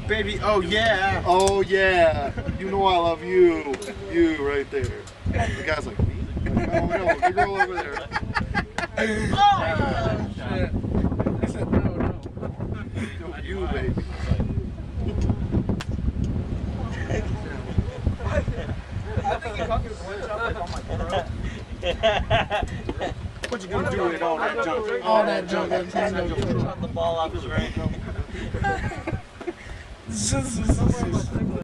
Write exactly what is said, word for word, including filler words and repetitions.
baby. Oh yeah. Oh yeah. You know I love you. You right there. The guy's like, me? No, no, the girl over there. Oh shit. I said no, no. You baby. I think you fucking one shot like on my throat. What you gonna do with all that junk? All that junk. Every time you Shot the ball off his range. go.